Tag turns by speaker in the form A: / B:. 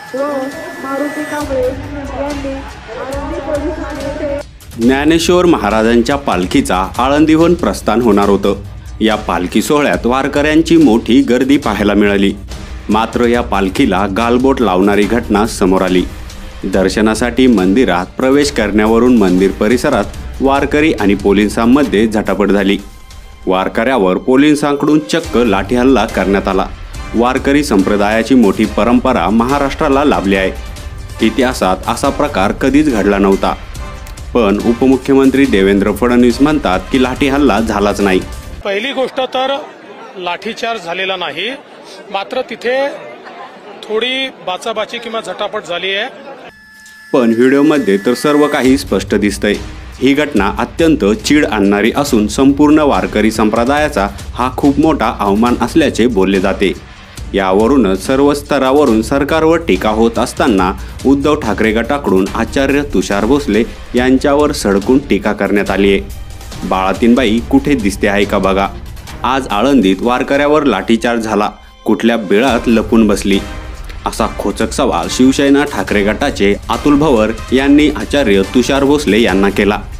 A: व मारुती कांबळे यांनी आळंदी पोलीस ठाणे येथे
B: ज्ञानेश्वर महाराजांच्या पालखीचा आळंदीहून प्रस्थान होणार होतं। या पालखी सोहळ्यात वारकऱ्यांची मोठी गर्दी पाहायला मिळाली। मात्र या पालखीला गालबोट लावणारी घटना समोर आली। दर्शनासाठी मंदिरात प्रवेश करण्यावरून मंदिर परिसरात वारकरी आणि पोलिसांमध्ये झटापट झाली। वारकऱ्यावर पोलिसांकडून चक्क लाठीहल्ला करण्यात आला। वारकरी संप्रदायाची मोठी परंपरा महाराष्ट्राला लाभली आहे। इतिहासात असा प्रकार कधीच घडला नव्हता। पण उपमुख्यमंत्री देवेंद्र फडणवीस म्हणतात की लाठीहल्ला झालाच नाही।
C: पहिली गोष्ट तर लाठीचार्ज झालेला नाही, मात्र तिथे थोडी बाचाबाची किंवा झटापट झाली आहे।
B: पण व्हिडिओमध्ये तर सर्व काही स्पष्ट दिसतंय। ही घटना अत्यंत चीड आणणारी असून संपूर्ण वारकरी संप्रदायाचा हा खूप मोठा अवमान असल्याचे बोलले जाते। यावरूनच सर्व स्तरावरून सरकारवर टीका होत असताना उद्धव ठाकरे गटाकडून आचार्य तुषार भोसले यांच्यावर सडकून टीका करण्यात आली आहे। बाळातीनबाई कुठे दिसते आहे का बघा। आज आळंदीत वारकऱ्यावर लाठीचार्ज झाला, कुठल्या बिळात लपून बसली, असा खोचक सवाल शिवसेना ठाकरे गटाचे अतुल भवर यांनी आचार्य तुषार भोसले यांना केला।